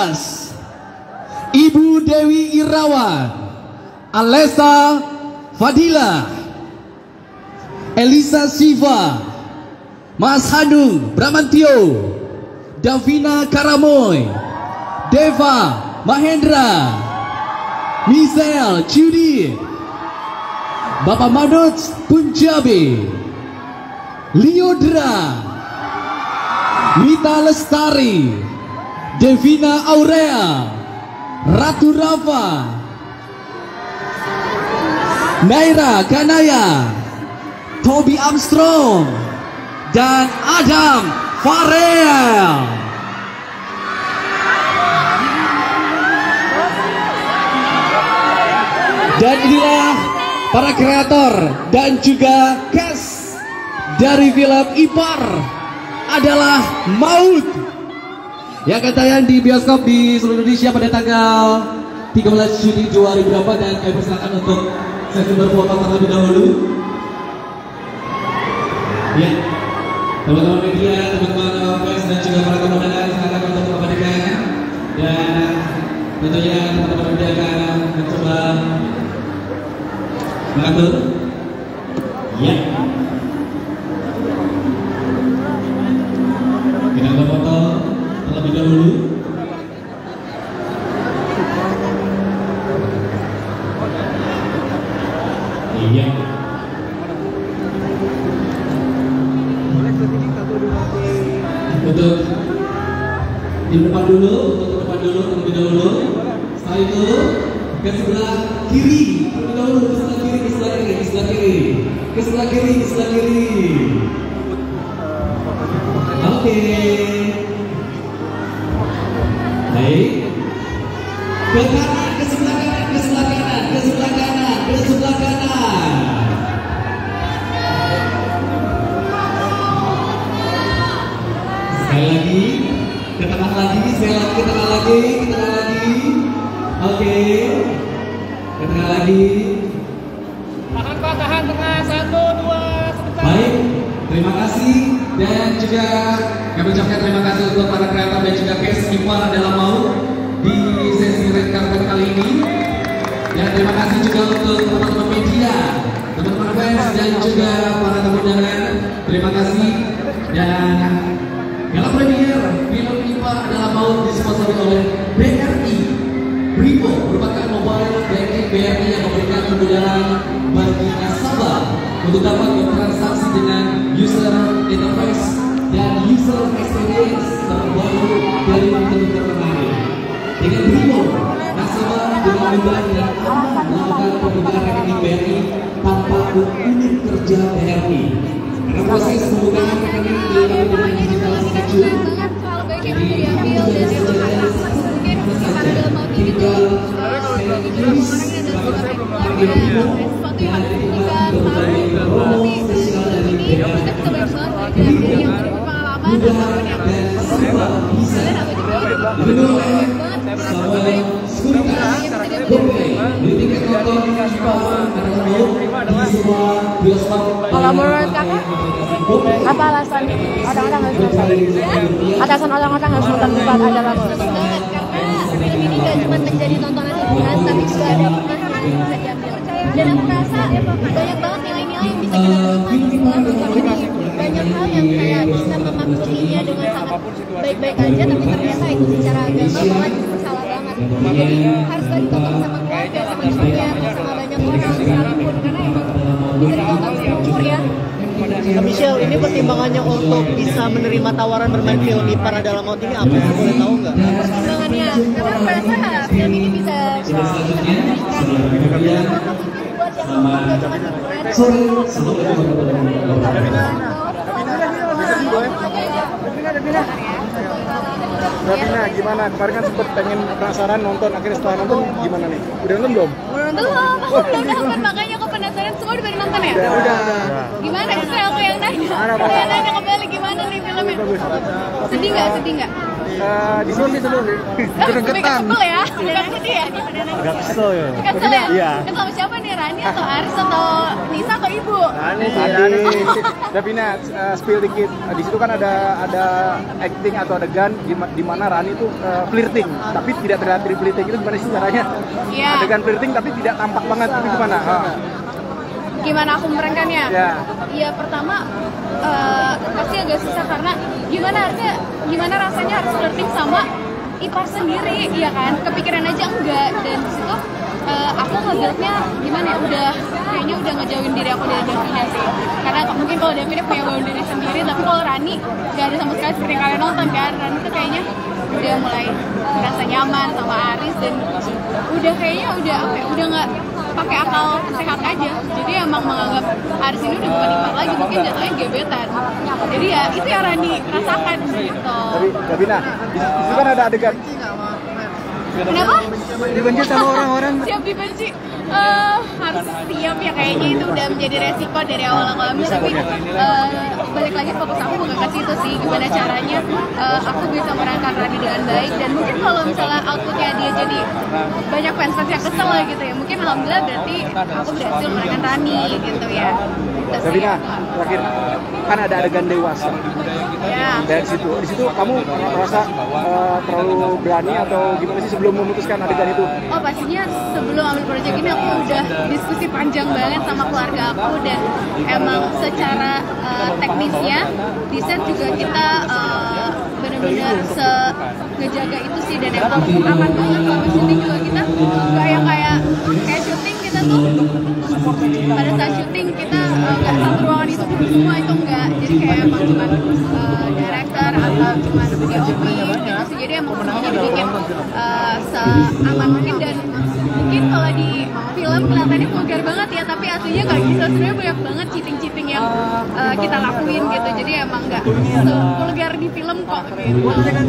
Ibu Dewi Irawan, Alessa Fadila, Elisa Siva, Mas Hanung Bramantio, Davina Karamoy, Deva Mahendra, Michelle Judith, Bapak Manoj Punjabi, Liodra, Mita Lestari, Devina Aurea, Ratu Rafa, Naira Kanaya, Toby Armstrong, dan Adam Farel. Dan inilah para kreator dan juga cast dari film Ipar adalah Maut yang akan tayang di bioskop di seluruh Indonesia pada tanggal 13 Juni 2024. Dan kami persilakan untuk sesi berfoto terlebih dahulu. Ya, teman-teman media, teman-teman fans dan juga para komandan silakan untuk mengabadikan. Dan tentunya teman-teman media akan mencoba mengatur. Ya, kita berfoto terlebih dahulu. Iya. Untuk di depan dulu, terlebih dahulu. Setelah itu ke sebelah kiri, terlebih dahulu ke sebelah kiri, ke sebelah kiri, ke sebelah kiri, ke sebelah kiri, ke sebelah kiri. Oke. Baik. Ke kanan, ke sebelah kanan, ke sebelah kanan, ke sebelah kanan, ke sebelah kanan. Sekali lagi, ke tengah lagi, sekali lagi, ke tengah lagi, ke tengah lagi. Oke. Ke tengah lagi. Tahan Pak, tahan tengah, 1, 2, sebentar. Baik, terima kasih. Dan juga kami ucapkan terima kasih untuk para kreator dan juga cast Ipar dalam Maut di sesi red carpet kali ini. Dan terima kasih juga untuk teman-teman media, teman-teman fans dan juga para tamu undangan. Terima kasih. Dan dalam premier film Ipar dalam Maut disponsori oleh BRI. Brimo merupakan mobile banking BRI yang memberikan kemudahan bagi nasabah untuk dapat bertransaksi dengan user interface dan user experience terbaru dari fitur terbaru. Dengan Brimo, nasabah dengan mudah dan aman melakukan pembukaan rekening BRI tanpa unit kerja BRI. Karena proses pembukaan rekening dilakukan dengan digital signature. Jadi tinggal tulis pakai Brimo dan promo spesial dari BRI. Mudah dan serba bisa dipenuhi oleh Samuel Sekuritas Gopay di tiket nonton Ipar adalah Maut di semua bioskop. Kalau menurut kakak, apa alasan orang-orang harus nonton? Alasan orang-orang harus nonton Ipar adalah Maut? Karena film ini gak cuma menjadi tontonan hiburan, tapi juga ada pelajaran yang bisa diambil. Dan aku rasa banyak banget nilai-nilai yang bisa kita temukan setelah nonton ini. Banyak hal yang kayak bisa memakluminya dengan sangat baik-baik aja, tapi ternyata itu secara agama malah justru salah banget. Jadi harus ditonton sama keluarga, sama ibunya, sama banyak orang sekalipun, karena emang bisa ditonton seumur ya. Michelle, ini pertimbangannya untuk bisa menerima tawaran bermain film Ipar dalam Maut ini apa sih, boleh tahu nggak? Pertimbangannya, karena aku rasa film ini bisa Davina, gimana? Kemarin kan sempet pengen penasaran nonton, akhirnya setelah nonton gimana nih? Udah nonton belum? belum, aku belum nonton, makanya aku penasaran. Semua udah nonton ya? Udah. Gimana sih aku yang nanya? Saya nanya kembali gimana nih filmnya? Sedih nggak? di sini seru sih. Gregetan. Kesel ya? Bukan sedih ya? Agak kesel ya. Kesel ya? Iya. Kesel sama siapa nih? Rani atau Aris atau Nisa atau Ibu? Tadi Davina spill dikit. Di situ kan ada acting atau adegan di mana Rani itu flirting, tapi tidak terlihat flirting. Itu gimana sih caranya? Iya. Adegan flirting tapi tidak tampak banget. Itu gimana? Gimana aku memerankannya? Ya. Iya, pertama pasti agak susah karena gimana rasanya harus flirting sama ipar sendiri, ya kan? Kepikiran aja enggak, dan disitu aku ngebuatnya gimana ya, kayaknya udah ngejauhin diri aku dari Davina sih, karena mungkin kalau Davina punya boundary sendiri, tapi kalau Rani gak ada sama sekali seperti kalian nonton kan. Rani tuh kayaknya udah mulai merasa nyaman sama Aris dan udah kayaknya udah nggak pakai akal sehat aja, jadi emang menganggap Aris ini udah bukan ipar lagi, mungkin jatuhnya gebetan. Jadi ya itu yang Rani rasakan gitu. Tapi Davina, di situ kan ada adegan. Kenapa? Dibenci sama orang-orang. Siap dibenci. Harus siap ya, kayaknya itu udah menjadi resiko dari awal aku ambil, tapi balik lagi fokus aku bukan ke situ sih, gimana caranya aku bisa memerankan Rani dengan baik, dan mungkin kalau misalnya outputnya dia jadi banyak fans yang kesel gitu ya, mungkin alhamdulillah berarti aku berhasil memerankan Rani gitu ya. Davina, terakhir kan ada adegan dewasa. Ya. Dan di situ kamu merasa terlalu berani atau gimana sih sebelum memutuskan adegan itu? Oh, pastinya sebelum ambil proyek ini aku udah diskusi panjang banget sama keluarga aku, dan emang secara teknisnya di set juga kita benar-benar ngejaga itu sih, dan emang aman banget sama syuting juga. Kita nggak yang kayak syuting kita tuh pada saat syuting kita nggak satu ruangan itu semua, itu enggak, jadi kayak emang cuma director atau cuma DOP gitu sih, jadi emang semuanya dibikin seaman mungkin, dan mungkin kalau di film kelihatannya vulgar banget ya, tapi aslinya nggak gitu, sebenarnya banyak banget cheating yang kita lakuin gitu, jadi emang nggak sevulgar di film kok gitu.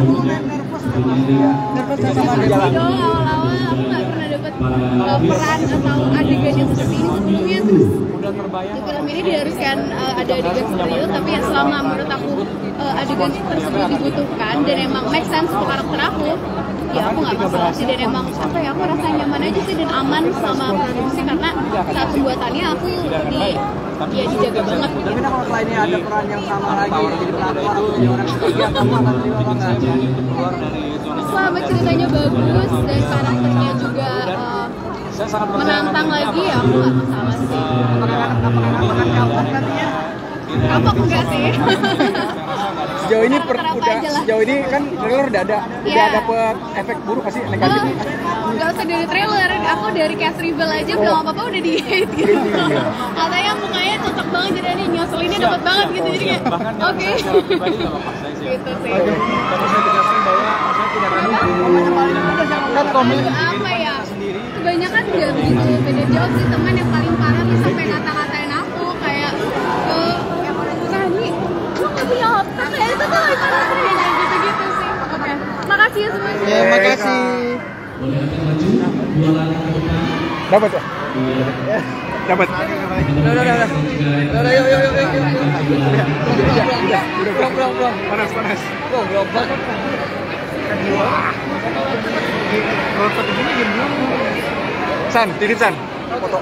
Dong awal-awal aku nggak pernah dapet peran atau adegan yang seperti ini sebelumnya, terus di film ini diharuskan ada adegan seperti itu, tapi ya selama menurut aku adegan tersebut dibutuhkan dan emang make sense untuk karakter aku, ya aku nggak masalah sih, dan emang apa ya, aku rasa nyaman aja sih dan aman sama produksi, karena saat pembuatannya aku dijaga banget. Tapi kalau selainnya ada peran yang sama lagi jadi pelakor atau jadi orang ketiga, kamu akan terima apa enggak? Selama ceritanya bagus dan karakternya juga menantang lagi, ya aku nggak masalah sih. Apakah kapok nantinya? Kapok enggak sih? Sejauh ini kan trailer udah dapet efek buruk pasti negatif. Nggak usah dari trailer, aku dari cast reveal aja belum apa-apa udah di hate gitu. Katanya mukanya cocok banget, jadi ini nyoselinnya dapat banget gitu, jadi kayak oke. Gitu sih. Tapi saya tegaskan bahwa saya tidak akan komen Apa ya? Kebanyakan nggak begitu beda jauh sih, teman yang paling parah tuh sampai kata-katain aku kayak Rani, lu nggak punya otak kayak itu tuh gimana gitu-gitu sih. Oke, makasih ya semuanya. Ya, makasih. Dapat ya? Dapat. Udah, yuk. Panas. Kalau tadi gini gimana? San, dikit San. Foto.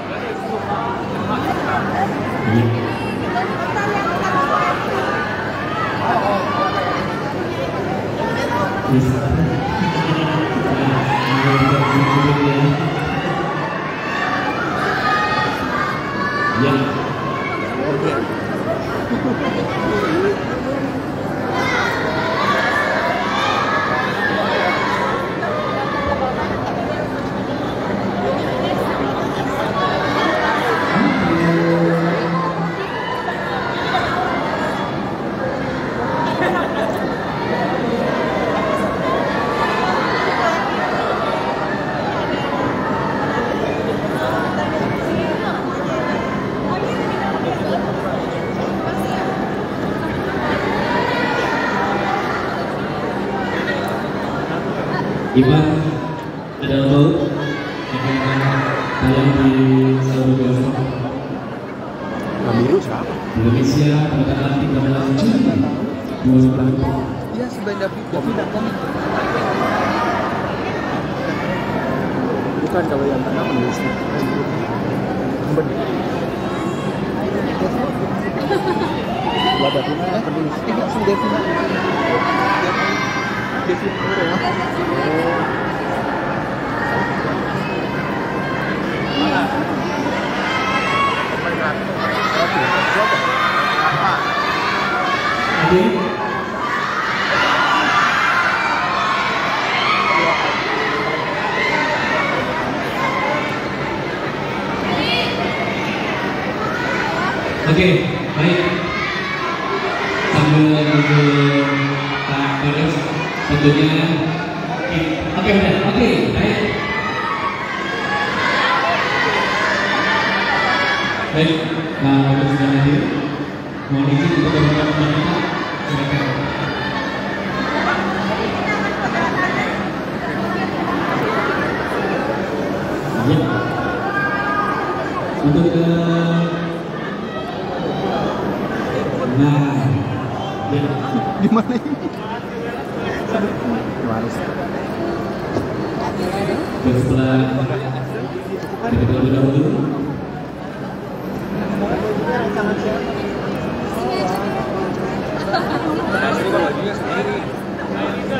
Iman adalah Maut yang akan tayang di Saudi Arabia. Namiru siapa? Indonesia pada tanggal 13 Juni 2020. Iya, si Ben Davina kan. Bukan kalau yang tengah penulisnya. Benar. Gua Davina penulis. Tidak si Davina. Davina ya. Oke, baik. Sambil menunggu Pak Baris, tentunya. Oke, benar. Oke, baik. Baik, untuk sudah hadir. Mohon izin untuk beberapa pemerintah. Silakan. Ya. Untuk nah, ya. Di mana ini? Harus. Setelah kita terlebih dahulu.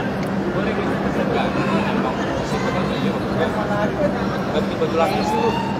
Baju laki sih.